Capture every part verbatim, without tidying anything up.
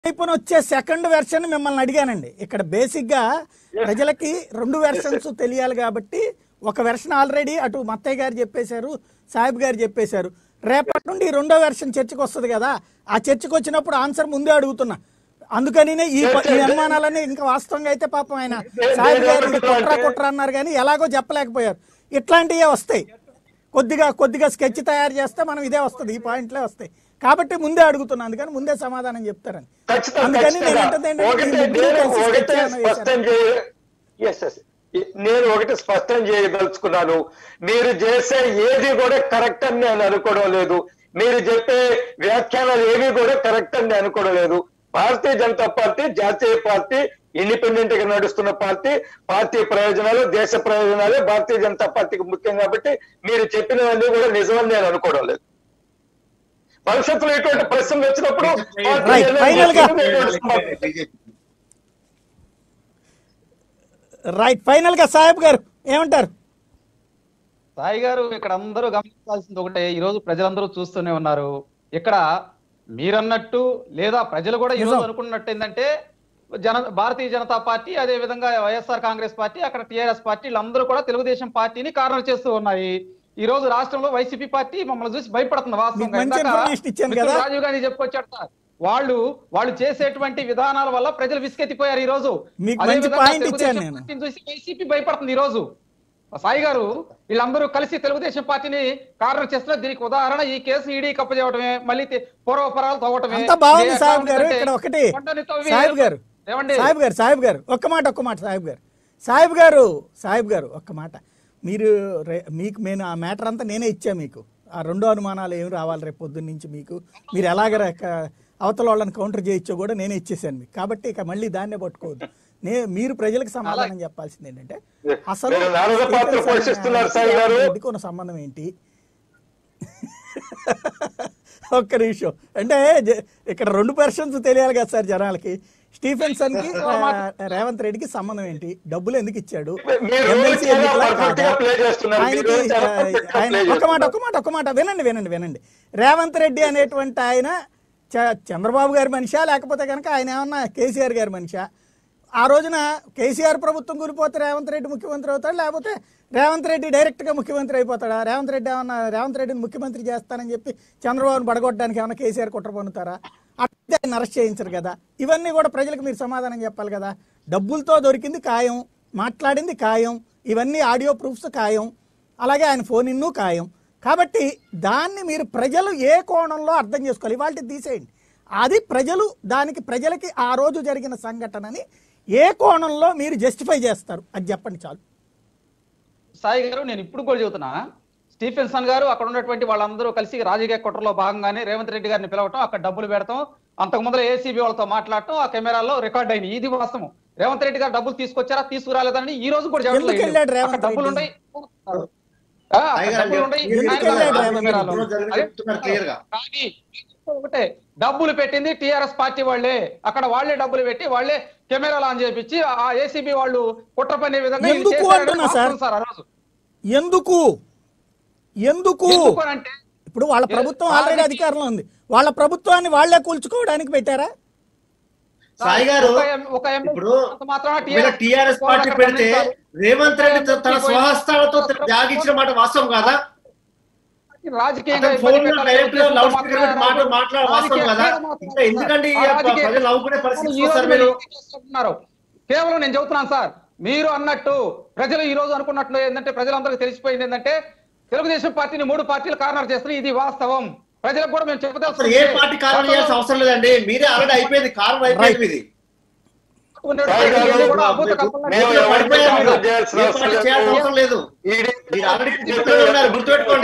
వైపున వచ్చే second version మిమ్మల్ని అడిగానండి. ఇక్కడ బేసిక్గా ప్రజలకి రెండు వెర్షన్స్ తెలియాలి కాబట్టి ఒక వెర్షన్ ఆల్రెడీ అటు మత్తయ్య గారు చెప్పేశారు, సాహిబ్ గారు చెప్పేశారు. రేపటి నుండి రెండో వెర్షన్ చర్చకు వస్తుంది కదా, ఆ చర్చకు వచ్చినప్పుడు ఆన్సర్ ముందే అడుగుతున్నా. అందుకనినే ఈ ఈ అనుమానాలన్నీ ఇంకా వాస్తవంగా అయితే పాపం ఆయన సాహిబ్ గారు కుట్రా కుట్రా అన్నారు కానీ ఎలాగో చెప్పలేకపోయారు. ఇట్లాంటివే వస్తాయి. కొద్దిగా కొద్దిగా స్కెచ్ తయారు చేస్తే మనం ఇదే వస్తుంది, ఈ పాయింట్లే వస్తాయి కాబట్టి ముందే అడుగుతున్నా. అందుకని ముందే సమాధానం చెప్తారని. అందుకని నేను ఒకటి స్పష్టం చేయదలుచుకున్నాను. మీరు చేసే ఏది కూడా కరెక్ట్ అని నేను అనుకోవడం లేదు. మీరు చెప్పే వ్యాఖ్యానాలు ఏవి కూడా కరెక్ట్ అని నేను అనుకోవడం లేదు. భారతీయ జనతా పార్టీ జాతీయ పార్టీ, ఇండిపెండెంట్ గా నడుస్తున్న పార్టీ, పార్టీ ప్రయోజనాలు దేశ ప్రయోజనాలు భారతీయ జనతా పార్టీకి ముఖ్యం కాబట్టి మీరు చెప్పినవన్నీ కూడా నిజమని నేను అనుకోవడం లేదు. భవిష్యత్తులో ఇటువంటి ప్రశ్నలు వచ్చినప్పుడు రైట్ ఫైనల్ గా సాహెబ్ గారు ఏమంటారు? సాయి గారు, ఇక్కడ అందరూ గమనించాల్సింది ఒకటే, ఈ రోజు ప్రజలందరూ చూస్తూనే ఉన్నారు. ఇక్కడ మీరన్నట్టు లేదా ప్రజలు కూడా ఈ రోజు అనుకున్నట్టు ఏంటంటే జన భారతీయ జనతా పార్టీ, అదే విధంగా వైఎస్ఆర్ కాంగ్రెస్ పార్టీ, అక్కడ టిఆర్ఎస్ పార్టీ, వీళ్ళందరూ కూడా తెలుగుదేశం పార్టీని కార్నర్ చేస్తూ ఉన్నాయి. ఈ రోజు రాష్ట్రంలో వైసీపీ పార్టీ మమ్మల్ని చూసి భయపడుతుంది. వాస్తవంగా రాజీవ్ గాంధీ చెప్పుకొచ్చాడు సార్, వాళ్ళు వాళ్ళు చేసేటువంటి విధానాల వల్ల ప్రజలు విసుకెత్తిపోయారు. ఈ రోజు చూసి వైసీపీ భయపడుతుంది. ఈ రోజు సాయి గారు, వీళ్ళందరూ కలిసి తెలుగుదేశం పార్టీని కార్నర్ చేస్తున్నారు. దీనికి ఉదాహరణ ఈ కేసు ఈడీ కప్పచేయటమే, మళ్ళీ పూర్వపరాలు తవ్వటమే. సాహిబ్ గారు ఇక్కడ ఒకటి సాహిబ్ గారు సాహిబ్ గారు సాహిబ్ గారు ఒక్క మాట ఒక్క మాట సాహిబ్ గారు సాహిబ్ గారు సాహిబ్ గారు ఒక్క మాట. మీరు మీకు నేను ఆ మ్యాటర్ అంతా నేనే ఇచ్చా మీకు. ఆ రెండో అనుమానాలు ఏమి రావాలి రేపు పొద్దున్న నుంచి మీకు, మీరు ఎలాగ అవతల వాళ్ళని కౌంటర్ చేయొచ్చో కూడా నేనే ఇచ్చేసాను మీకు. కాబట్టి ఇక మళ్ళీ దాన్నే పట్టుకోవద్దు. నే మీరు ప్రజలకు సమాధానం చెప్పాల్సింది ఏంటంటే అసలు కొన్న సంబంధం ఏంటి? ఒక్క నిమిషం, అంటే ఇక్కడ రెండు పర్సన్స్ తెలియాలి కదా సార్ జనాలకి. స్టీఫెన్సన్ కి రేవంత్ రెడ్డికి సంబంధం ఏంటి? డబ్బులు ఎందుకు ఇచ్చాడు? ఎమ్మెల్సీ ఆయనకి ఆయన ఒక మాట ఒక మాట ఒక మాట వినండి వినండి వినండి రేవంత్ రెడ్డి అనేటువంటి ఆయన చంద్రబాబు గారి మనిషా, లేకపోతే కనుక ఆయన ఏమన్నా కేసీఆర్ గారి మనిషా? ఆ రోజున కేసీఆర్ ప్రభుత్వం కూలిపోతే రేవంత్ రెడ్డి ముఖ్యమంత్రి అవుతాడు, లేకపోతే రేవంత్ రెడ్డి డైరెక్ట్గా ముఖ్యమంత్రి అయిపోతాడా? రేవంత్ రెడ్డి ఏమన్నా రేవంత్ రెడ్డిని ముఖ్యమంత్రి చేస్తానని చెప్పి చంద్రబాబును పడగొట్టడానికి ఏమన్నా కేసీఆర్ కుట్ర పన్నుతారా? అట్టే ఆయన అరెస్ట్ చేయించరు కదా. ఇవన్నీ కూడా ప్రజలకు మీరు సమాధానం చెప్పాలి కదా. డబ్బులతో దొరికింది ఖాయం, మాట్లాడింది ఖాయం, ఇవన్నీ ఆడియో ప్రూఫ్స్ ఖాయం, అలాగే ఆయన ఫోన్ ఇన్ను ఖాయం. కాబట్టి దాన్ని మీరు ప్రజలు ఏ కోణంలో అర్థం చేసుకోవాలి, ఇవాళ తీసేయండి. అది ప్రజలు దానికి ప్రజలకి ఆ రోజు జరిగిన సంఘటనని ఏ కోణంలో మీరు జస్టిఫై చేస్తారు అది చెప్పండి చాలు. సాయి గారు, నేను ఇప్పుడు కూడా చెబుతున్నా, స్టీఫెన్సన్ గారు అక్కడ ఉన్నటువంటి వాళ్ళందరూ కలిసి రాజకీయ కుట్రలో భాగంగానే రేవంత్ రెడ్డి గారిని పిలవటం, అక్కడ డబ్బులు పెడతాం, అంతకు ముందర ఏసీబీ వాళ్ళతో మాట్లాడటం, ఆ కెమెరాల్లో రికార్డ్ అయింది. ఇది వాస్తవం. రేవంత్ రెడ్డి గారు డబ్బులు తీసుకొచ్చారా తీసుకురాలేదని ఈ రోజు కూడా డబ్బులు ఉన్నాయి, ఒకటే డబ్బులు పెట్టింది టిఆర్ఎస్ పార్టీ వాళ్ళే. అక్కడ వాళ్లే డబ్బులు పెట్టి వాళ్లే కెమెరాలు ఆన్ చేపించి ఆ ఏసీబీ వాళ్ళు కుట్ర పనే విధంగా ఎందుకు ఎందుకు ఎందుకు అంటే ఇప్పుడు వాళ్ళ ప్రభుత్వం ఆల్రెడీ అధికారంలో ఉంది, వాళ్ళ ప్రభుత్వాన్ని వాళ్లే కూల్చుకోవడానికి పెట్టారా? సాయి గారు, ఇప్పుడు టిఆర్ఎస్ పార్టీ పెడితే రేవంత్ రెడ్డి తన స్వహస్తాలతో త్యాగించిన మాట వాస్తవం కాదా? రాజకీయంగా కేవలం నేను చెబుతున్నాను సార్, మీరు అన్నట్టు ప్రజలు ఈ రోజు అనుకున్నట్లు ఏంటంటే ప్రజలందరికీ తెలిసిపోయింది ఏంటంటే తెలుగుదేశం పార్టీని మూడు పార్టీలు కార్నర్ చేస్తున్నాయి. ఇది వాస్తవం. ప్రజలకు కూడా మేము చెప్పదలుచుకున్నాం. ఏ పార్టీ కార్నర్ చేయాల్సిన అవసరం లేదండి, మీరే ఆల్రెడీ అయిపోయింది, కార్నర్ అయిపోయింది. ఇది అవసరం లేదు, మీరు ఆల్రెడీ గుర్తుపెట్టుకోండి.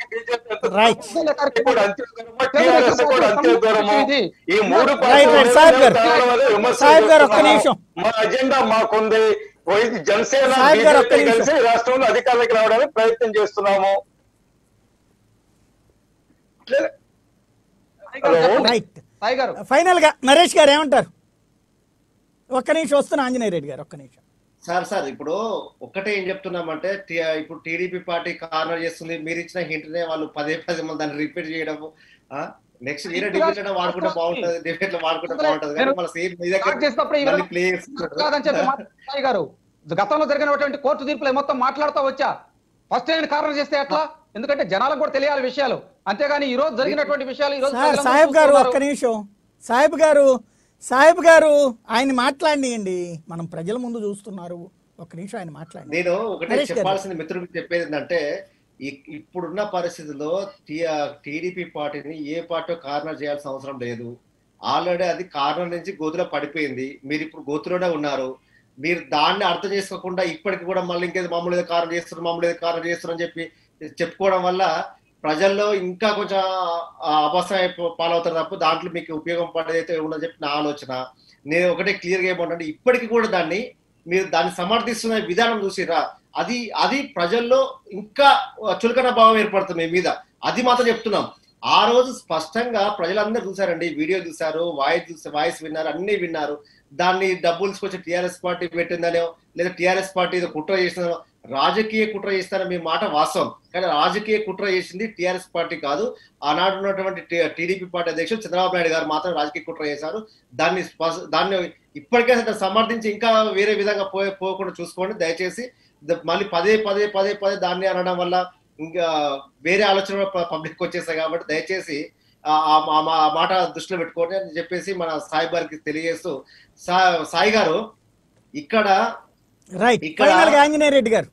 మా అజెండా మాకుంది. జనసేన కలిసి రాష్ట్రంలో అధికారులకు రావడానికి ప్రయత్నం చేస్తున్నాము. ఫైనల్ గా నరేష్ గారు ఏమంటారు? ఒక్క నిమిషం వస్తున్నా ఆంజనేయ రెడ్డి గారు, ఒక్క నిమిషం. సార్ సార్ ఇప్పుడు ఒక్కటే ఏం చెప్తున్నామంటే ఇప్పుడు టీడీపీ పార్టీ కార్నర్ చేస్తుంది, మీరు ఇచ్చిన హింట్నే వాళ్ళు పదే పదే దాన్ని రిపీట్ చేయడము, నెక్స్ట్ వేరే డిబేట్ లో వాడుకుంటే బాగుంటది, డిబేట్ లో వాడుకుంటే బాగుంటది కానీ మన సేమ్ మీ దగ్గర ప్లే కాదని చెప్పి సాయి గారు గతంలో జరిగినటువంటి కోర్టు తీర్పులు మొత్తం మాట్లాడుతూ వచ్చా. ఫస్ట్ నేను కారణం చేస్తే ఎట్లా? ఎందుకంటే జనాలకు కూడా తెలియాలి విషయాలు, అంతేగాని ఈ రోజు జరిగినటువంటి విషయాలు ఈ రోజు సాహెబ్ గారు ఒక్క నిమిషం, సాహెబ్ గారు సాహెబ్ గారు ఆయన మాట్లాడియండి, మనం ప్రజల ముందు చూస్తున్నారు, ఒక్క నిమిషం ఆయన మాట్లాడి. నేను ఒకటే చెప్పాల్సిన మిత్రులకు చెప్పేది ఏంటంటే ఇప్పుడున్న పరిస్థితుల్లో టీడీపీ పార్టీని ఏ పార్టీ కార్నర్ చేయాల్సిన అవసరం లేదు. ఆల్రెడీ అది కార్నర్ నుంచి గోతులో పడిపోయింది, మీరు ఇప్పుడు గోతులోనే ఉన్నారు. మీరు దాన్ని అర్థం చేసుకోకుండా ఇప్పటికి కూడా మళ్ళీ ఇంకేదో మామూలుగా కారణం చేస్తున్నారు మామూలుగా కారణం చేస్తున్నారు అని చెప్పి చెప్పుకోవడం వల్ల ప్రజల్లో ఇంకా కొంచెం అపసయ పాలవుతారు తప్ప దాంట్లో మీకు ఉపయోగం పడేదైతే ఉండదని చెప్పి నా ఆలోచన. నేను ఒకటే క్లియర్గా ఏమంటే ఇప్పటికీ కూడా దాన్ని మీరు దాన్ని సమర్థిస్తున్న విధానం చూసిరా, అది అది ప్రజల్లో ఇంకా చులకన భావం ఏర్పడుతుంది మీ మీద, అది మాత్రం చెప్తున్నాం. ఆ రోజు స్పష్టంగా ప్రజలందరూ చూసారండి, వీడియో చూసారు, వాయిస్ చూసారు, వాయిస్ విన్నారు, అన్ని విన్నారు. దాన్ని డబ్బులు తీసుకొచ్చి టీఆర్ఎస్ పార్టీ పెట్టిందనో లేదా టీఆర్ఎస్ పార్టీ ఏదో కుట్ర చేసిందనో, రాజకీయ కుట్ర చేస్తారని మీ మాట వాస్తవం, కానీ రాజకీయ కుట్ర చేసింది టీఆర్ఎస్ పార్టీ కాదు. ఆనాడు ఉన్నటువంటి టీడీపీ పార్టీ అధ్యక్షుడు చంద్రబాబు నాయుడు గారు మాత్రం రాజకీయ కుట్ర చేశారు. దాన్ని దాన్ని ఇప్పటికే సమర్థించి ఇంకా వేరే విధంగా పోయే పోకుండా చూసుకోండి దయచేసి. మళ్ళీ పదే పదే పదే పదే దాన్ని అనడం వల్ల ఇంకా వేరే ఆలోచన పబ్లిక్ వచ్చేస్తాయి కాబట్టి దయచేసి ఆ మాట దృష్టిలో పెట్టుకోండి అని చెప్పేసి మన సాయి గారికి తెలియజేస్తూ, సాయి గారు ఇక్కడ ఆంజనేయ రెడ్డి గారు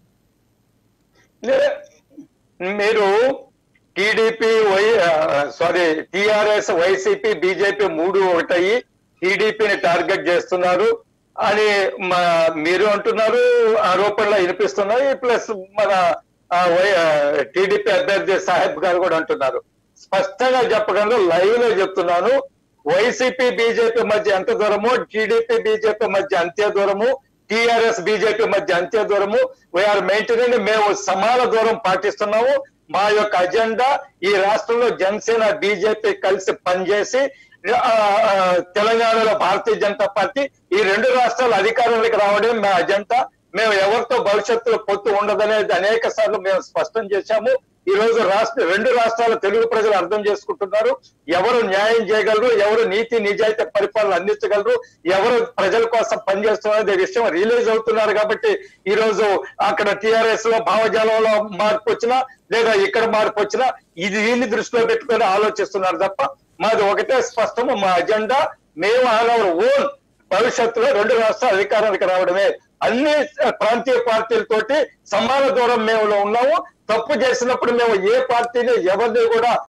మీరు TDP Y sorry TRS YCP BJP మూడు ఒకటయ్యి టీడీపీని టార్గెట్ చేస్తున్నారు అని మీరు అంటున్నారు, ఆరోపణలు వినిపిస్తున్నాయి. ప్లస్ మన టీడీపీ అభ్యర్థి సాహెబ్ గారు కూడా అంటున్నారు. స్పష్టంగా చెప్పగలను, లైవ్ లో చెప్తున్నాను, వైసీపీ బీజేపీ మధ్య ఎంత దూరము, టీడీపీ బీజేపీ మధ్య అంతే దూరము, టిఆర్ఎస్ బీజేపీ మధ్య అంతే దూరము. వీఆర్ మెయింటైనింగ్, మేము సమాన దూరం పాటిస్తున్నాము. మా యొక్క అజెండా ఈ రాష్ట్రంలో జనసేన బీజేపీ కలిసి పనిచేసి తెలంగాణలో భారతీయ జనతా పార్టీ ఈ రెండు రాష్ట్రాల అధికారంలోకి రావడం మా అజెండా. మేము ఎవరితో భవిష్యత్తులో పొత్తు ఉండదనేది అనేక సార్లు మేము స్పష్టం చేశాము. ఈ రోజు రాష్ట్ర రెండు రాష్ట్రాల తెలుగు ప్రజలు అర్థం చేసుకుంటున్నారు. ఎవరు న్యాయం చేయగలరు, ఎవరు నీతి నిజాయితీ పరిపాలన అందించగలరు, ఎవరు ప్రజల కోసం పనిచేస్తున్నారు విషయం రియలైజ్ అవుతున్నారు. కాబట్టి ఈ రోజు అక్కడ టిఆర్ఎస్ లో భావజాలంలో మార్పు వచ్చినా లేదా ఇక్కడ మార్పు వచ్చినా ఇది దీన్ని దృష్టిలో పెట్టుకొని ఆలోచిస్తున్నారు తప్ప మాది ఒకటే స్పష్టము. మా అజెండా మేము ఆన్ అవర్ ఓన్ భవిష్యత్తులో రెండు రాష్ట్రాల అధికారానికి రావడమే. అన్ని ప్రాంతీయ పార్టీలతోటి సమాన దూరం మేము ఉన్నాము. తప్పు చేసినప్పుడు మేము ఏ పార్టీని ఎవరిని కూడా